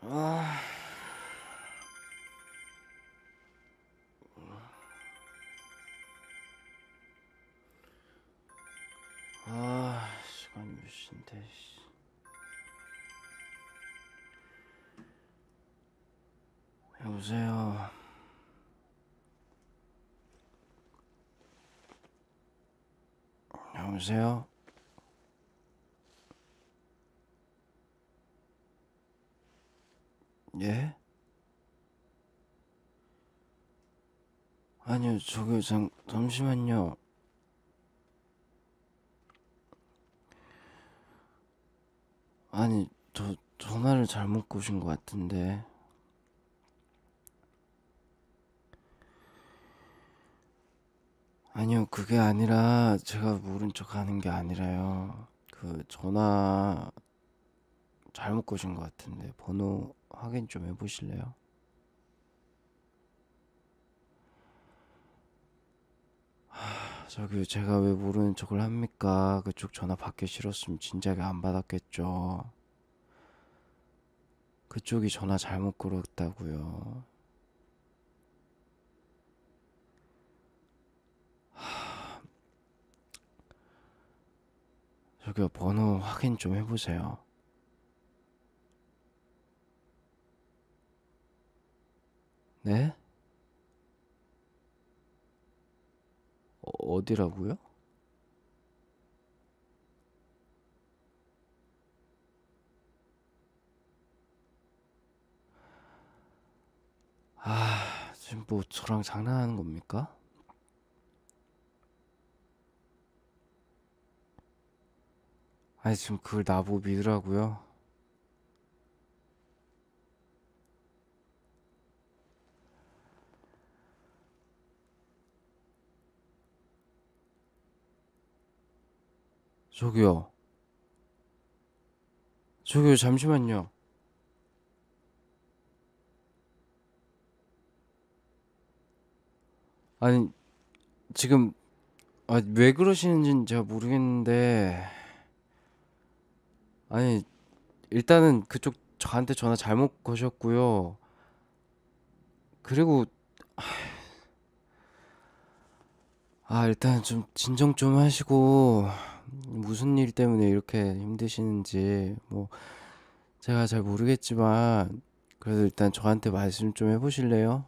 아, 시간이 몇 시인데, 씨. 여보세요. 여보세요? 예? 아니요, 잠시만요. 아니, 전화를 잘못 꼬신 것 같은데. 아니요, 그게 아니라, 제가 모른 척 하는 게 아니라요. 전화 잘못 꼬신 것 같은데, 번호 확인 좀 해보실래요? 제가 왜 모르는 척을 합니까? 그쪽 전화 받기 싫었으면 진작에 안 받았겠죠. 그쪽이 전화 잘못 걸었다고요. 번호 확인 좀 해보세요. 네? 어디라고요? 지금 뭐 저랑 장난하는 겁니까? 아니, 지금 그걸 나보고 믿으라고요? 저기요. 저기요, 잠시만요. 아니, 지금, 왜 그러시는지는 제가 모르겠는데, 아니, 일단은 그쪽 저한테 전화 잘못 거셨고요. 그리고, 일단 좀 진정 좀 하시고, 무슨 일 때문에 이렇게 힘드시는지, 뭐, 제가 잘 모르겠지만, 그래도 일단 저한테 말씀 좀 해보실래요?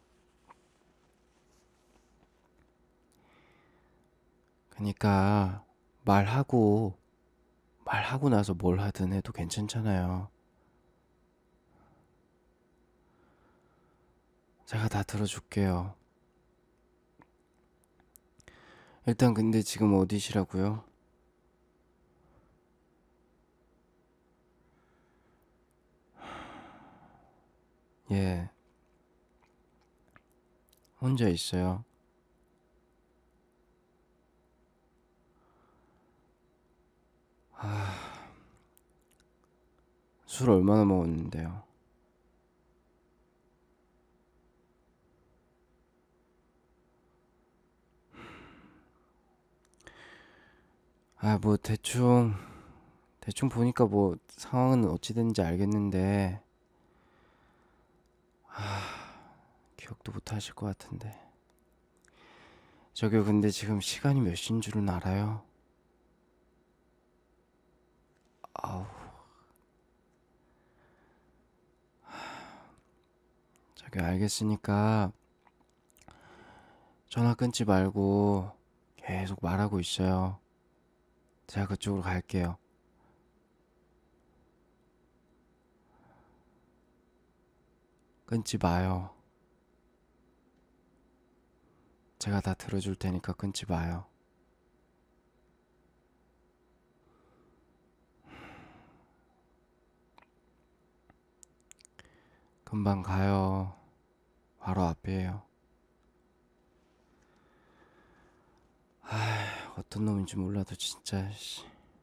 그러니까, 말하고, 말하고 나서 뭘 하든 해도 괜찮잖아요. 제가 다 들어줄게요. 일단 근데 지금 어디시라고요? 예, 혼자 있어요. 술 얼마나 먹었는데요? 뭐 대충 보니까 뭐 상황은 어찌됐는지 알겠는데, 기억도 못 하실 것 같은데. 근데 지금 시간이 몇 시인 줄은 알아요? 아우, 알겠으니까 전화 끊지 말고 계속 말하고 있어요. 제가 그쪽으로 갈게요. 끊지 마요. 제가 다 들어줄 테니까 끊지 마요. 금방 가요. 바로 앞이에요. 어떤 놈인지 몰라도 진짜, 씨.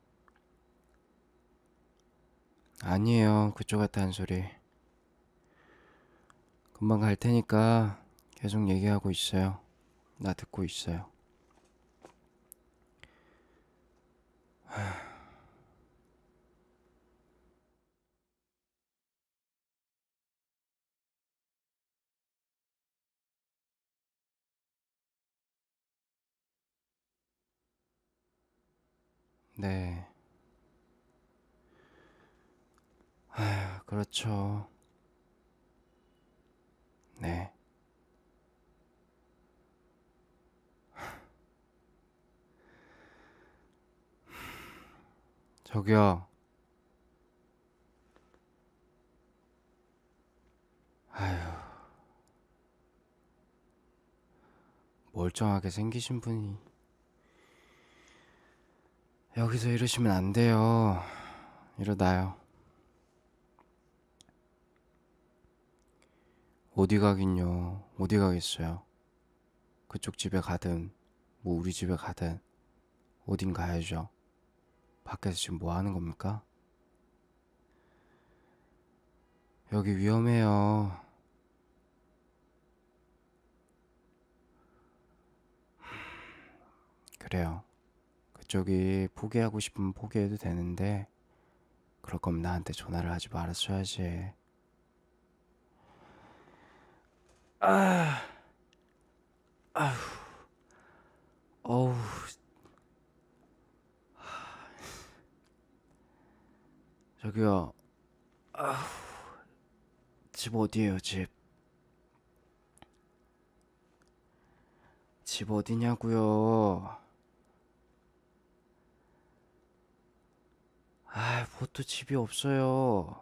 아니에요. 그쪽 같다는 소리. 금방 갈 테니까 계속 얘기하고 있어요. 나 듣고 있어요. 네. 그렇죠. 네. 저기요. 아휴, 멀쩡하게 생기신 분이 여기서 이러시면 안 돼요. 이러다요. 어디 가긴요. 어디 가겠어요. 그쪽 집에 가든 뭐 우리 집에 가든 어딘 가야죠. 밖에서 지금 뭐 하는 겁니까? 여기 위험해요. 그래요. 그쪽이 포기하고 싶으면 포기해도 되는데 그럴 거면 나한테 전화를 하지 말았어야지. 어우, 저기요. 집 어디에요, 집? 집 어디냐고요? 뭐 또 집이 없어요.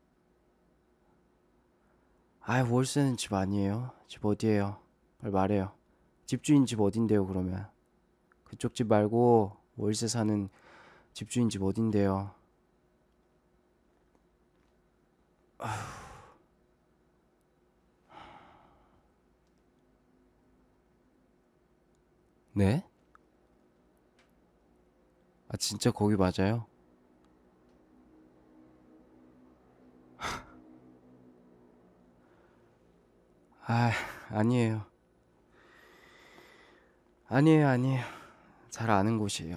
월세는 집 아니에요? 집 어디에요? 빨리 말해요. 집주인 집 어딘데요, 그러면? 그쪽 집 말고 월세 사는 집주인 집 어딘데요? 네? 진짜 거기 맞아요? 아, 아니에요. 아니에요. 잘 아는 곳이에요.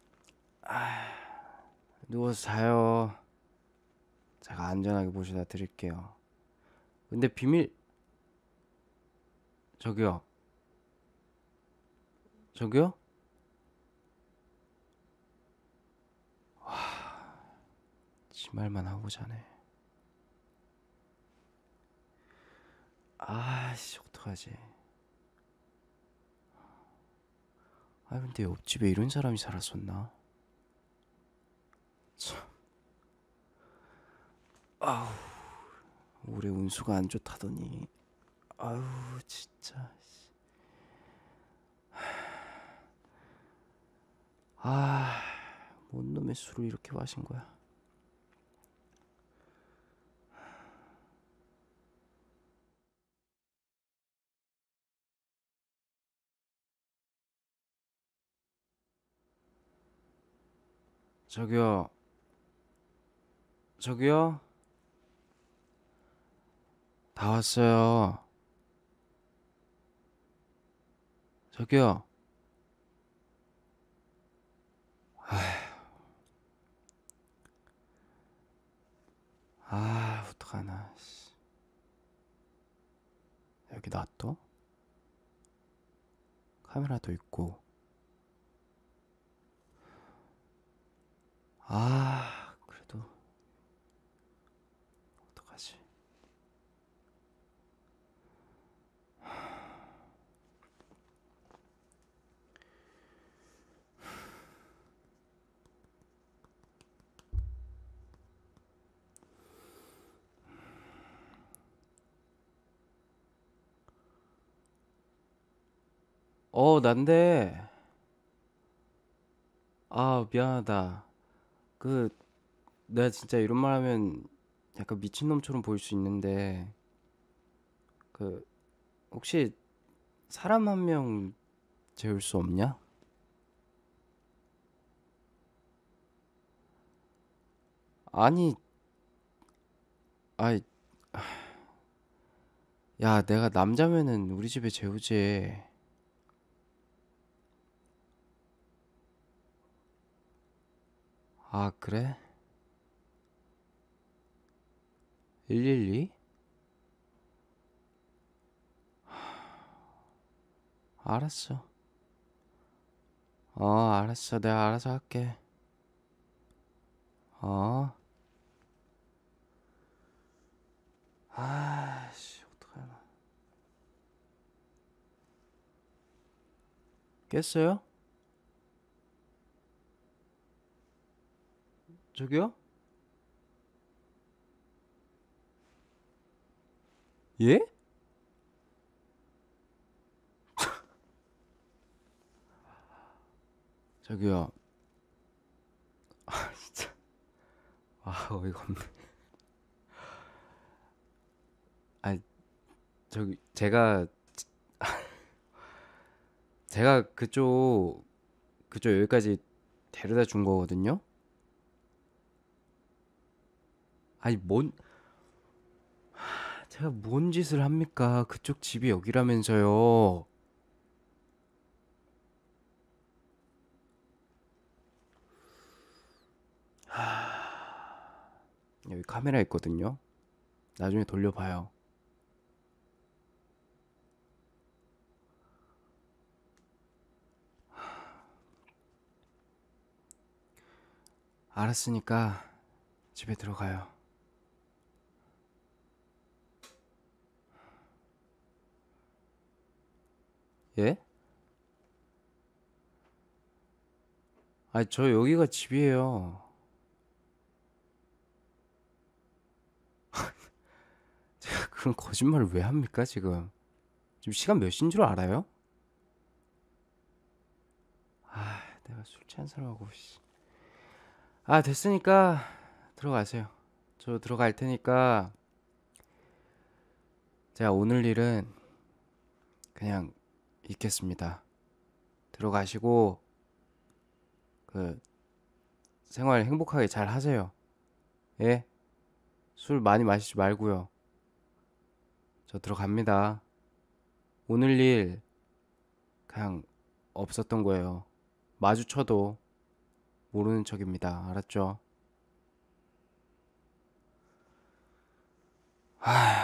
누워서 자요. 제가 안전하게 모셔다 드릴게요. 근데 비밀, 저기요. 저기요? 지 말만 하고 자네. 아씨, 어떡하지? 근데 옆집에 이런 사람이 살았었나? 참, 올해 운수가 안 좋다더니. 아유, 진짜. 아, 뭔 놈의 술을 이렇게 마신 거야? 저기요, 저기요? 다 왔어요. 저기요. 어떡하나. 씨. 여기 놔둬? 카메라도 있고. 그래도 어떡하지? 난데. 미안하다. 그, 내가 진짜 이런 말 하면 약간 미친놈처럼 보일 수 있는데, 그, 혹시 사람 한 명 재울 수 없냐? 아니, 아이, 야, 내가 남자면은 우리 집에 재우지. 그래? 112? 알았어. 알았어. 내가 알아서 할게. 어? 아씨, 어떡하나. 깼어요? 저기요? 예? 저기요. 진짜. 어이가 없네. 아, 저기, 제가 그쪽 여기까지 데려다 준 거거든요? 아니, 제가 뭔 짓을 합니까? 그쪽 집이 여기라면서요. 여기 카메라 있거든요? 나중에 돌려봐요. 알았으니까 집에 들어가요. 예? 저 여기가 집이에요. 제가 그런 거짓말을 왜 합니까, 지금? 지금 시간 몇 시인 줄 알아요? 내가 술 취한 사람하고, 씨. 됐으니까 들어가세요. 저 들어갈 테니까 제가 오늘 일은 그냥 있겠습니다. 들어가시고 그 생활 행복하게 잘 하세요. 예? 술 많이 마시지 말고요. 저 들어갑니다. 오늘 일 그냥 없었던 거예요. 마주쳐도 모르는 척입니다. 알았죠?